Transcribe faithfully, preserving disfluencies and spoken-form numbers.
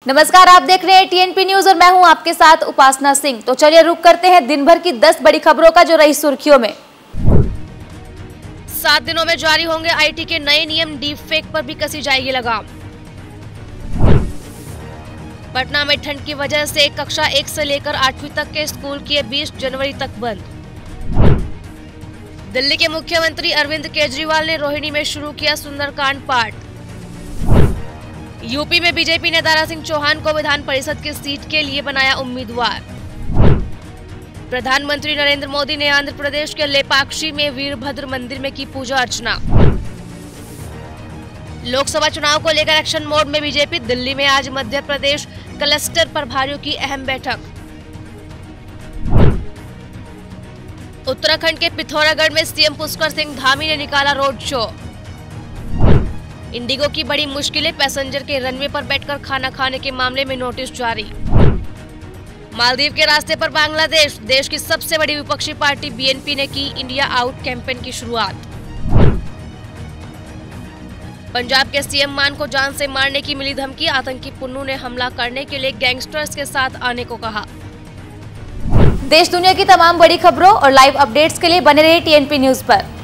नमस्कार, आप देख रहे हैं टीएनपी न्यूज और मैं हूं आपके साथ उपासना सिंह। तो चलिए रुक करते हैं दिन भर की दस बड़ी खबरों का जो रही सुर्खियों में। सात दिनों में जारी होंगे आईटी के नए नियम, डीप फेक पर भी कसी जाएगी लगाम। पटना में ठंड की वजह से कक्षा एक से लेकर आठवीं तक के स्कूल किए बीस जनवरी तक बंद। दिल्ली के मुख्यमंत्री अरविंद केजरीवाल ने रोहिणी में शुरू किया सुंदरकांड पाठ। यूपी में बीजेपी ने दारा सिंह चौहान को विधान परिषद की सीट के लिए बनाया उम्मीदवार। प्रधानमंत्री नरेंद्र मोदी ने आंध्र प्रदेश के लेपाक्षी में वीरभद्र मंदिर में की पूजा अर्चना। लोकसभा चुनाव को लेकर एक्शन मोड में बीजेपी। दिल्ली में आज मध्य प्रदेश क्लस्टर प्रभारियों की अहम बैठक। उत्तराखंड के पिथौरागढ़ में सीएम पुष्कर सिंह धामी ने निकाला रोड शो। इंडिगो की बड़ी मुश्किलें, पैसेंजर के रनवे पर बैठकर खाना खाने के मामले में नोटिस जारी। मालदीव के रास्ते पर बांग्लादेश, देश की सबसे बड़ी विपक्षी पार्टी बीएनपी ने की इंडिया आउट कैंपेन की शुरुआत। पंजाब के सीएम मान को जान से मारने की मिली धमकी, आतंकी पुन्नू ने हमला करने के लिए गैंगस्टर्स के साथ आने को कहा। देश दुनिया की तमाम बड़ी खबरों और लाइव अपडेट्स के लिए बने रहिए टीएनपी न्यूज पर।